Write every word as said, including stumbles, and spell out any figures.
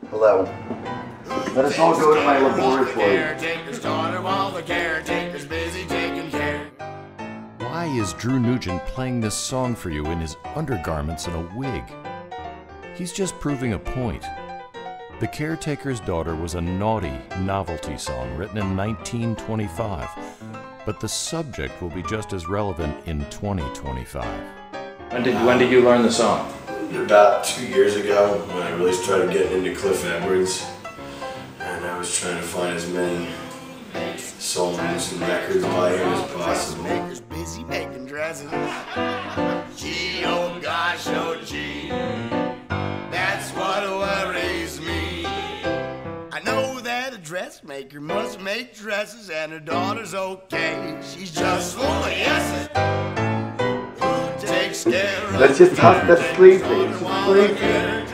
Hello. Let us all go to my laboratory. Caretaker's daughter while the caretaker's busy taking care. Why is Drew Nugent playing this song for you in his undergarments and a wig? He's just proving a point. The Caretaker's Daughter was a naughty novelty song written in nineteen twenty-five, but the subject will be just as relevant in twenty twenty-five. When did, when did you learn the song? About two years ago, when I really started getting into Cliff Edwards, and I was trying to find as many songs and records by him as possible. Caretaker's busy making dresses. Gee, oh gosh, oh gee, that's what worries me. I know that a dressmaker must make dresses, and her daughter's okay. She's just full of yeses. Who takes care of Let's just talk, let's sleep, please. the Sleep.